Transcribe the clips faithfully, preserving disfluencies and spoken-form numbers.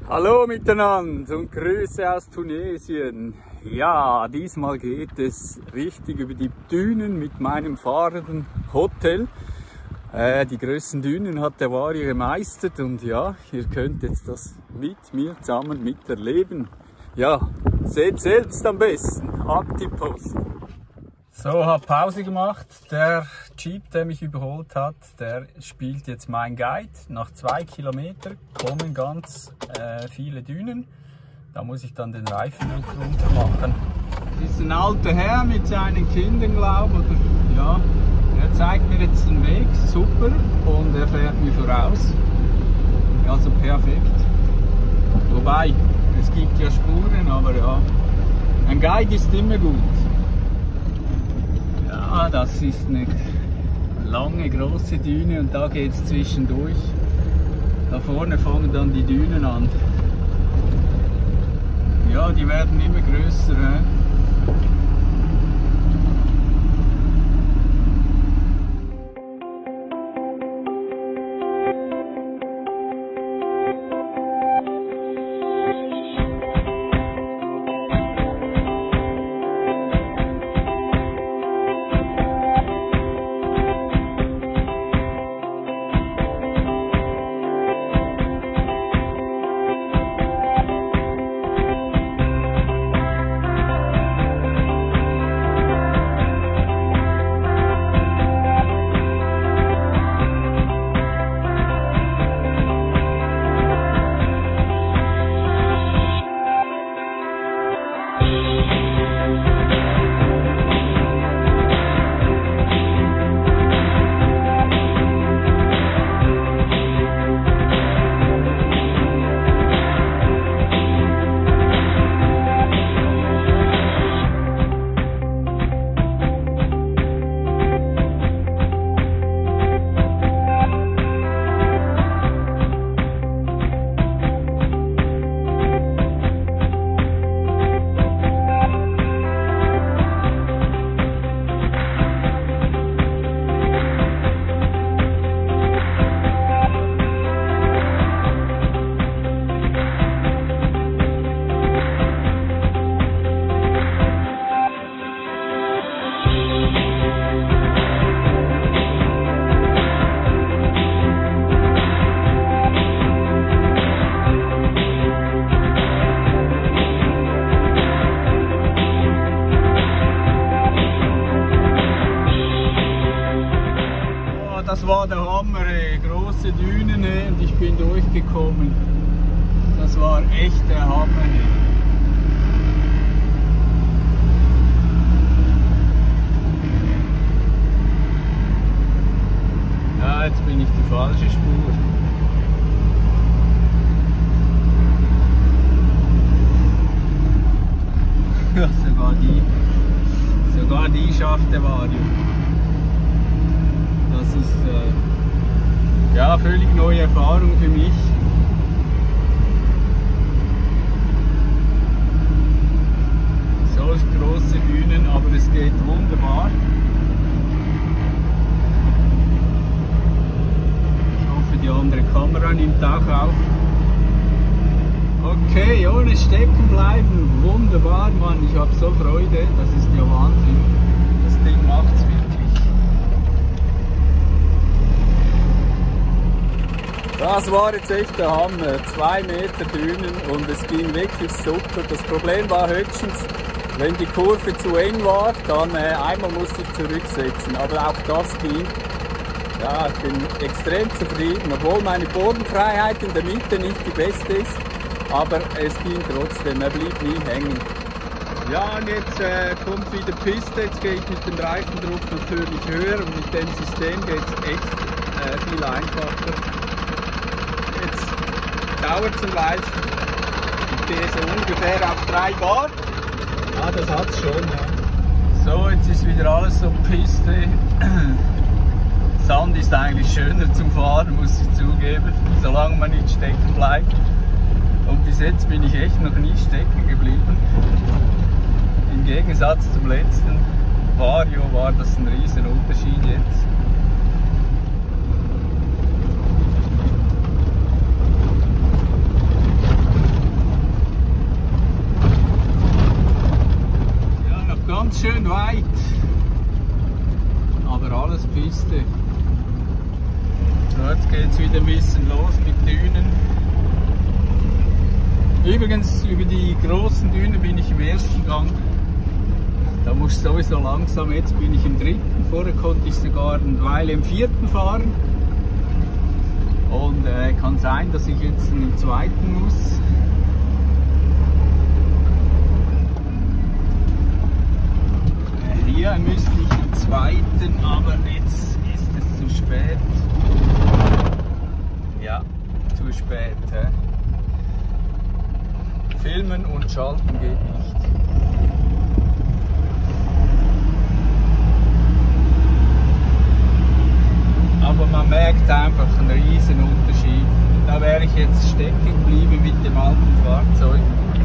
Hallo miteinander und Grüße aus Tunesien. Ja, diesmal geht es richtig über die Dünen mit meinem fahrenden Hotel. Äh, die größten Dünen hat der Vario gemeistert und ja, ihr könnt jetzt das mit mir zusammen miterleben. Ja, seht selbst am besten. Ab die Post. So, hab Pause gemacht. Der Jeep, der mich überholt hat, der spielt jetzt mein Guide. Nach zwei Kilometern kommen ganz äh, viele Dünen. Da muss ich dann den Reifen runter machen. Das ist ein alter Herr mit seinen Kindern, glaube ich. Oder, ja, er zeigt mir jetzt den Weg, super. Und er fährt mir voraus. Also perfekt. Wobei, es gibt ja Spuren, aber ja, ein Guide ist immer gut. Ja, das ist eine lange, große Düne und da geht es zwischendurch. Da vorne fangen dann die Dünen an. Ja, die werden immer größer. He? Das war der Hammer, ey. Große Dünen, ey. Und ich bin durchgekommen. Das war echt der Hammer. Ey. Ja, jetzt bin ich die falsche Spur. Ja, sogar die, sogar die schafft der Vario. Das ist äh, ja völlig neue Erfahrung für mich. Solch große Bühnen, aber es geht wunderbar. Ich hoffe, die andere Kamera nimmt auch auf. Okay, ohne stecken bleiben, wunderbar, Mann. Ich habe so Freude, das ist ja Wahnsinn. Das Ding macht's wirklich. Das war jetzt echt der Hammer. Zwei Meter Dünen und es ging wirklich super. Das Problem war höchstens, wenn die Kurve zu eng war, dann äh, einmal musste ich zurücksetzen. Aber auch das ging. Ja, ich bin extrem zufrieden, obwohl meine Bodenfreiheit in der Mitte nicht die beste ist. Aber es ging trotzdem, er blieb nie hängen. Ja, und jetzt äh, kommt wieder Piste. Jetzt gehe ich mit dem Reifendruck natürlich höher und mit dem System geht es echt äh, viel einfacher. Dauert es ein Weilchen. Ich gehe so ungefähr auf drei Bar. Ja, das hat es schon. Ja. So, jetzt ist wieder alles so Piste. Sand ist eigentlich schöner zum Fahren, muss ich zugeben, solange man nicht stecken bleibt. Und bis jetzt bin ich echt noch nie stecken geblieben. Im Gegensatz zum letzten Vario war das ein riesen Unterschied jetzt. schön weit, aber alles Piste. So, jetzt geht es wieder ein bisschen los mit Dünen. Übrigens, über die großen Dünen bin ich im ersten Gang. Da muss ich sowieso langsam, jetzt bin ich im dritten. Vorher konnte ich sogar eine Weile im vierten fahren. Und äh, kann sein, dass ich jetzt im zweiten muss. Äh, hier müsste ich im zweiten, aber jetzt ist es zu spät. Ja, zu spät. Hä? Filmen und schalten geht nicht. Aber man merkt einfach einen riesen Unterschied. Da wäre ich jetzt stecken geblieben mit dem alten Fahrzeug.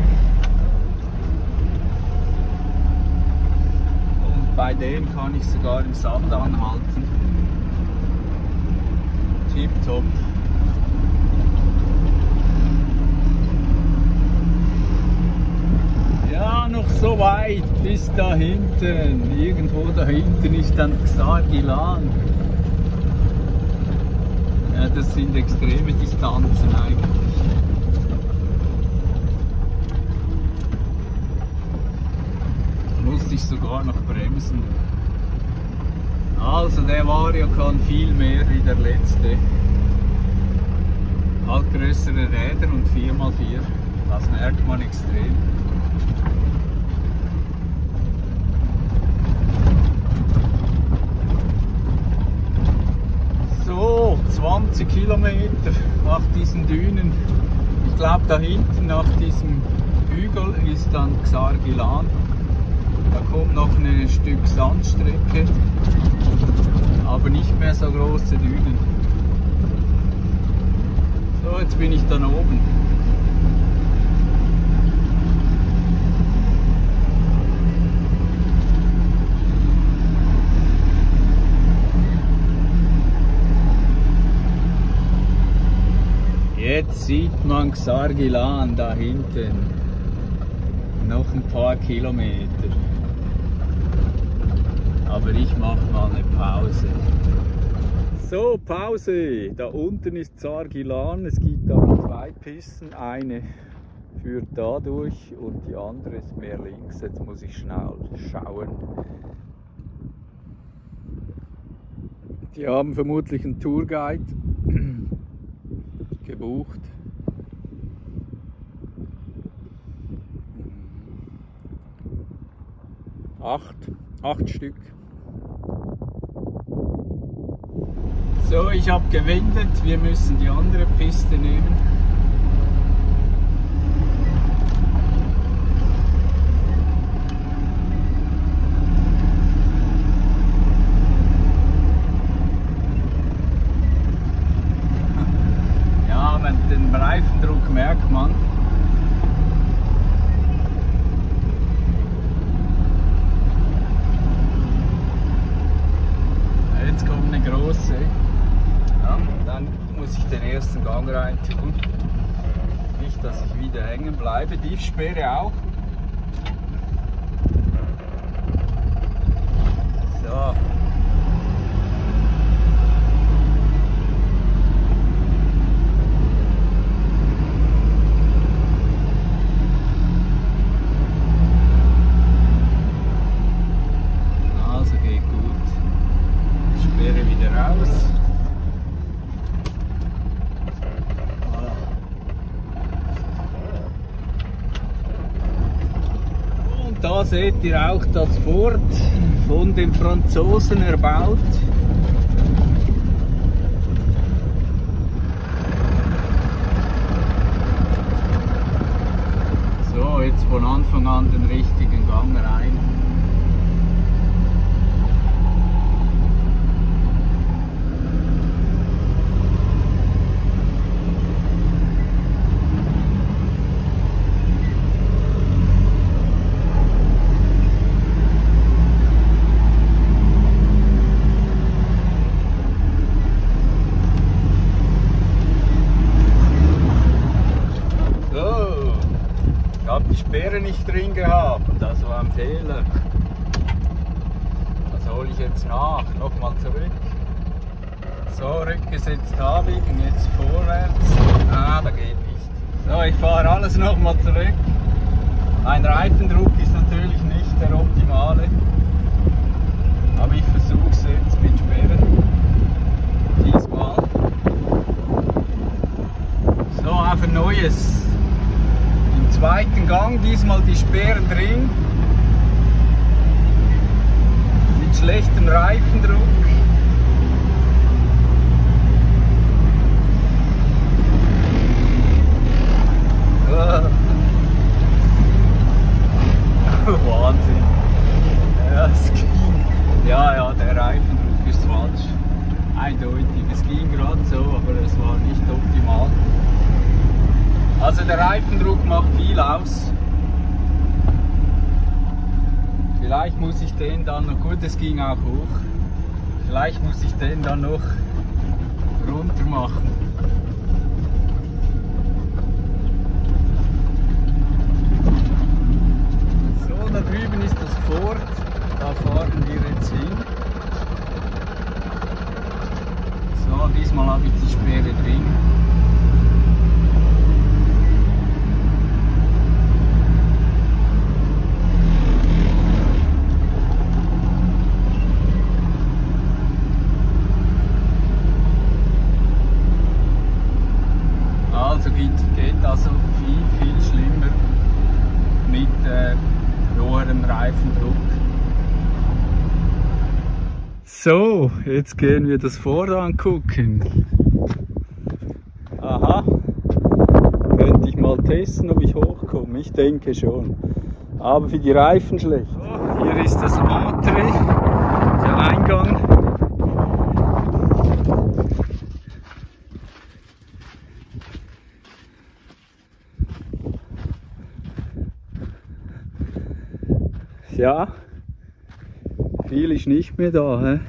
Und bei dem kann ich sogar im Sand anhalten. Tipptopp. Ja, noch so weit bis da hinten. Irgendwo da hinten ist dann Xargilan. Ja, das sind extreme Distanzen eigentlich. Da musste ich sogar noch bremsen. Also der Vario kann viel mehr wie der letzte. Halt größere Räder und vier mal vier. Das merkt man extrem. So, zwanzig Kilometer nach diesen Dünen. Ich glaube, da hinten nach diesem Hügel ist dann Xargilan. Da kommt noch ein Stück Sandstrecke, aber nicht mehr so große Dünen. So, jetzt bin ich dann oben. Jetzt sieht man Xargilan da hinten. Noch ein paar Kilometer. Aber ich mache mal eine Pause. So, Pause. Da unten ist Xargilan. Es gibt da zwei Pisten. Eine führt da durch und die andere ist mehr links. Jetzt muss ich schnell schauen. Die haben vermutlich einen Tourguide gebucht. Acht, acht Stück. So, ich habe gewendet. Wir müssen die andere Piste nehmen. Den Reifendruck merkt man. Jetzt kommt eine große. Ja, dann muss ich den ersten Gang rein tun. Nicht, dass ich wieder hängen bleibe. Tiefsperre auch. So. Da seht ihr auch das Fort, von den Franzosen erbaut. So, jetzt von Anfang an den richtigen Gang rein. Sperre nicht drin gehabt, das war ein Fehler. soll ich jetzt nach? Nochmal zurück. So, rückgesetzt habe ich und jetzt vorwärts. Ah, da geht nicht. So, ich fahre alles nochmal zurück. Ein Reifendruck ist natürlich nicht der optimale. Aber ich versuche es jetzt mit Sperren. Diesmal. So, auf ein neues. Im zweiten Gang, diesmal die Sperren drin. Mit schlechtem Reifendruck. Wahnsinn. Ja, es ging. Ja, ja, der Reifendruck ist falsch. Eindeutig. Es ging gerade so, aber es war nicht optimal. Also der Reifendruck macht viel aus. Vielleicht muss ich den dann noch, gut, es ging auch hoch. Vielleicht muss ich den dann noch runter machen. Da drüben ist das Fort, da fahren wir jetzt hin. So, diesmal habe ich die Sperre drin. Also geht, geht also viel, viel schlimmer mit äh, hoherem Reifendruck. So, jetzt gehen wir das Fort angucken. Aha, könnte ich mal testen, ob ich hochkomme. Ich denke schon. Aber für die Reifen schlecht. So, hier ist das Matre, der Eingang. Ja, viel ist nicht mehr da. He?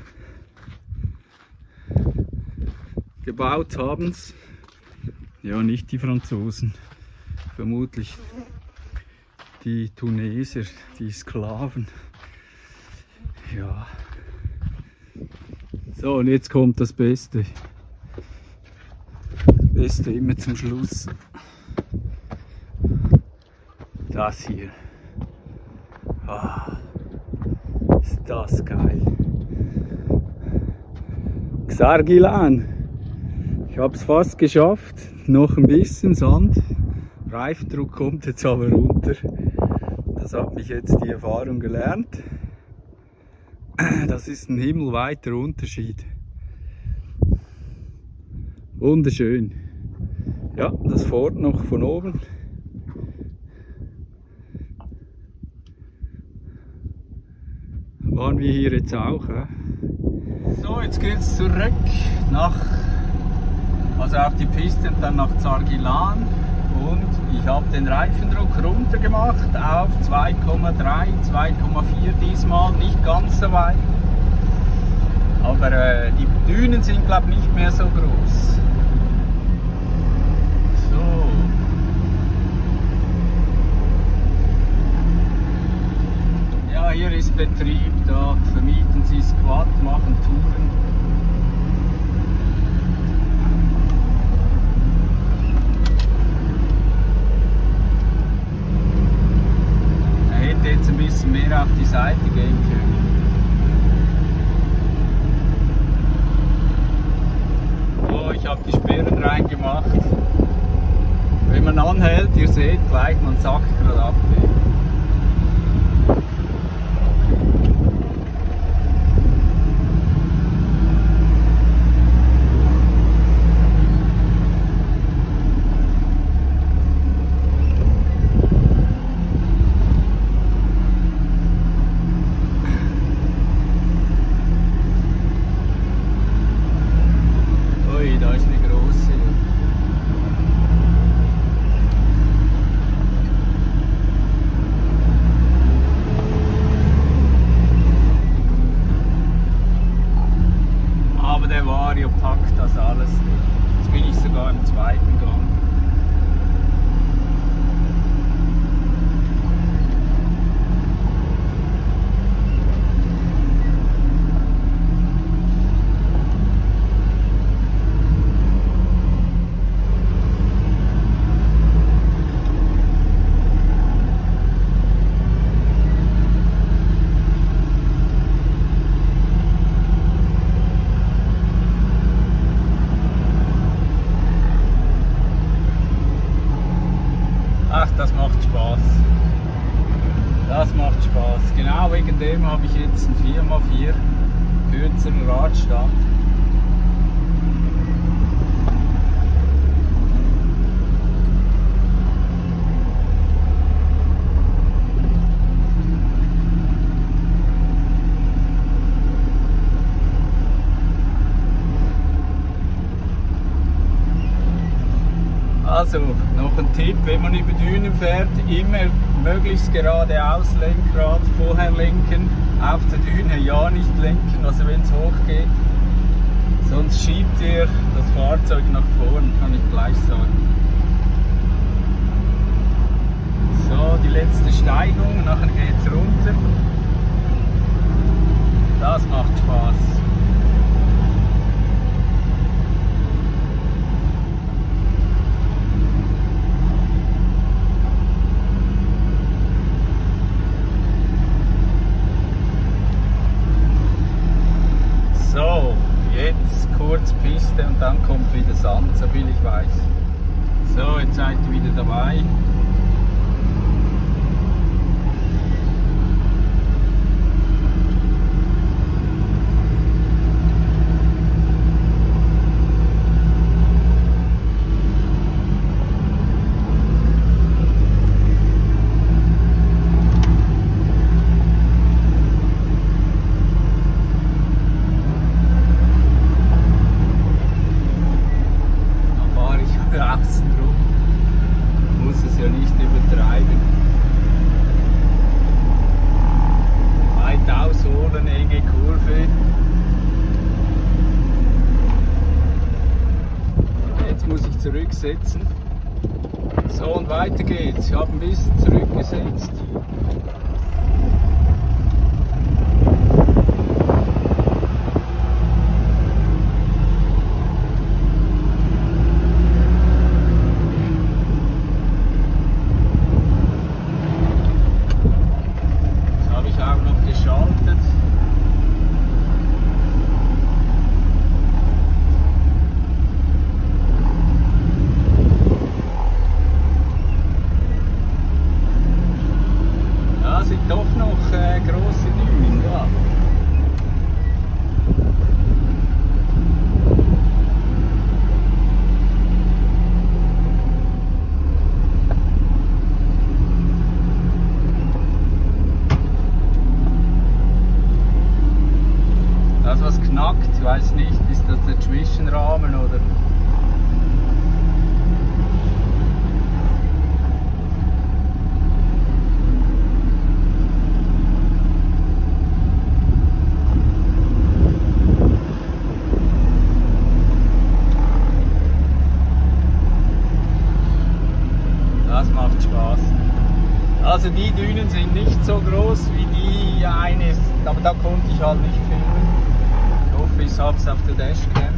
Gebaut haben es, ja, nicht die Franzosen, vermutlich die Tuneser, die Sklaven. Ja. So, und jetzt kommt das Beste. Das Beste immer zum Schluss. Das hier. Ah, ist das geil. Xargilan. Ich habe es fast geschafft. Noch ein bisschen Sand. Reifendruck kommt jetzt aber runter. Das hat mich jetzt die Erfahrung gelernt. Das ist ein himmelweiter Unterschied. Wunderschön. Ja, das Fort noch von oben. Waren wir hier jetzt auch. Äh? So, jetzt geht es zurück nach, also auf die Piste und dann nach Xargilan. Und ich habe den Reifendruck runter gemacht auf zwei Komma drei, zwei Komma vier diesmal, nicht ganz so weit. Aber äh, die Dünen sind, glaube ich, nicht mehr so groß. So. Ja, hier ist Betrieb, da vermieten sie Squat, machen Touren. Er hätte jetzt ein bisschen mehr auf die Seite gehen können. Oh, ich habe die Sperren reingemacht. Wenn man anhält, ihr seht gleich, man sackt gerade ab. Da ist eine große. Ach, das macht Spaß. Das macht Spaß. Genau wegen dem habe ich jetzt einen vier mal vier kürzeren Radstand. Also, noch ein Tipp, wenn man über Dünen fährt, immer möglichst geradeaus Lenkrad, vorher lenken, auf der Düne ja nicht lenken, also wenn es hoch geht, sonst schiebt ihr das Fahrzeug nach vorn, kann ich gleich sagen. So, die letzte Steigung, nachher geht es runter. Das macht Spaß. So, jetzt kurz Piste und dann kommt wieder Sand, so viel ich weiß. So, jetzt seid ihr wieder dabei. Außen drum. Muss es ja nicht übertreiben. Weit ausholen, enge Kurve. Jetzt muss ich zurücksetzen. So, und weiter geht's. Ich habe ein bisschen zurückgesetzt. Doch noch äh, große Dünen, ja. Das, was knackt, ich weiß nicht, ist das der Zwischenrahmen oder? Das macht Spaß. Also die Dünen sind nicht so groß wie die eine, aber da konnte ich halt nicht filmen. Ich hoffe, ich habe es auf der Dashcam.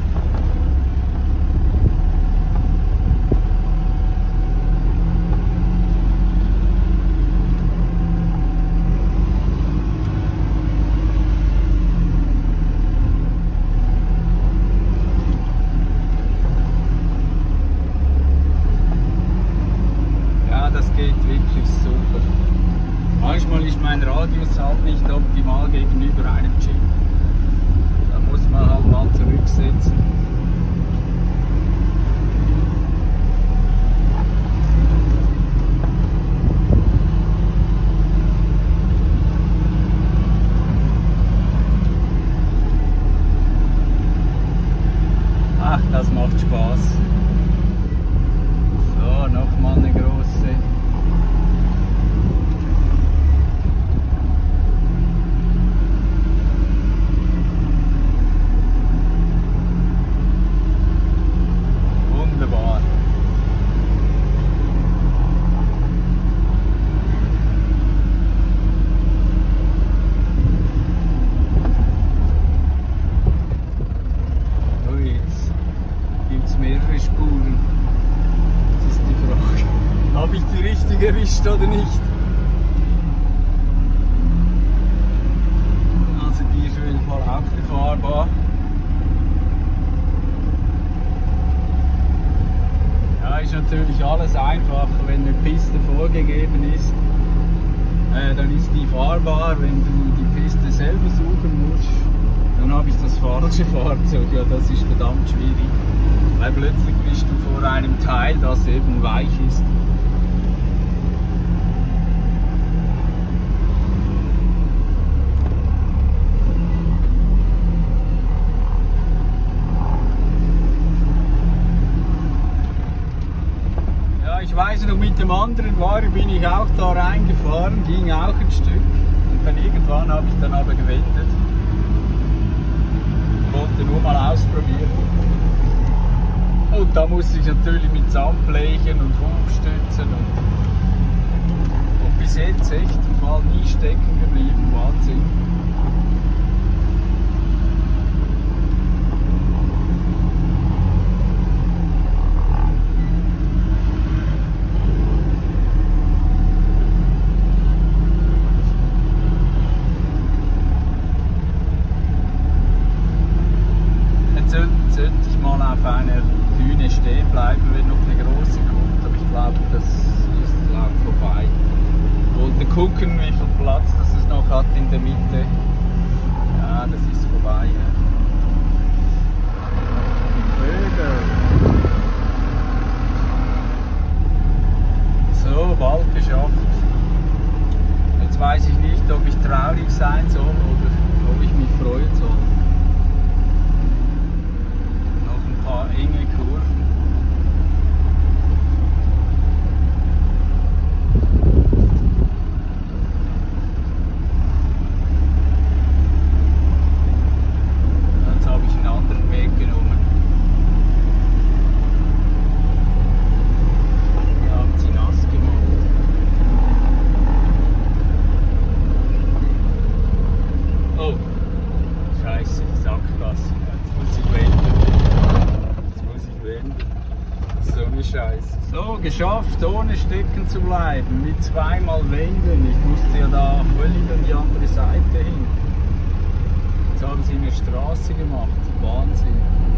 Das geht wirklich super. Manchmal ist mein Radius halt nicht optimal gegenüber einem Jeep. Da muss man halt mal zurücksetzen. Ach, das macht Spaß. So, nochmal eine große. Wunderbar. Oh, jetzt gibt es mehrere Spuren. Das ist die Frage. Habe ich die richtige erwischt oder nicht? Also die ist auf jeden Fall auch befahrbar. Ja, ist ist natürlich alles einfacher, wenn eine Piste vorgegeben ist. Äh, dann ist die fahrbar. Wenn du die Piste selber suchen musst, dann habe ich das falsche Fahrzeug. Ja, das ist verdammt schwierig, weil plötzlich bist du vor einem Teil, das eben weich ist. Ich weiß noch, mit dem anderen Fahrer bin ich auch da reingefahren, ging auch ein Stück. Und dann irgendwann habe ich dann aber gewendet. Wollte nur mal ausprobieren. Und da musste ich natürlich mit Sandblechen und Hochstützen und, und bis jetzt echt im Fall nie stecken geblieben. Wahnsinn. Sollte ich mal auf einer Düne stehen bleiben, wenn noch eine große kommt, aber ich glaube, das ist lang vorbei. Ich wollte gucken, wie viel Platz das es noch hat in der Mitte. Ja, das ist vorbei. Ja. Die Vögel. So, bald geschafft. Jetzt weiß ich nicht, ob ich traurig sein soll oder ob ich mich freuen soll. Enge Kurven. Jetzt habe ich einen anderen Weg genommen. Wir haben sie nass gemacht. Oh, Scheiße, Sackgasse. Jetzt muss ich wenden. So eine Scheiße. So, geschafft, ohne stecken zu bleiben, mit zweimal wenden. Ich musste ja da völlig an die andere Seite hin. Jetzt haben sie eine Straße gemacht. Wahnsinn.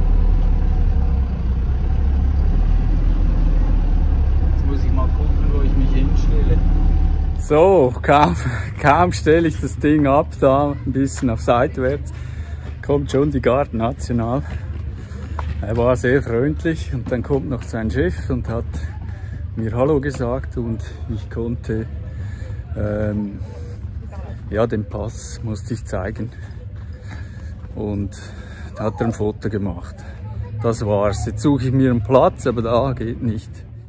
Jetzt muss ich mal gucken, wo ich mich hinstelle. So, kaum, kaum stelle ich das Ding ab, da ein bisschen auf seitwärts, kommt schon die Garde National. Er war sehr freundlich und dann kommt noch sein Chef und hat mir Hallo gesagt und ich konnte, ähm, ja, den Pass musste ich zeigen und da hat er ein Foto gemacht. Das war's. Jetzt suche ich mir einen Platz, aber da geht nicht.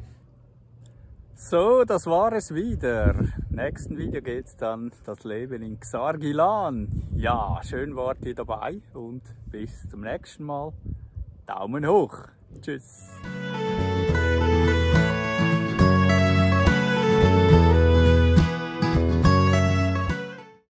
So, das war es wieder. Im nächsten Video geht's dann das Leben in Xargilan. Ja, schön wart ihr dabei und bis zum nächsten Mal. Daumen hoch. Tschüss.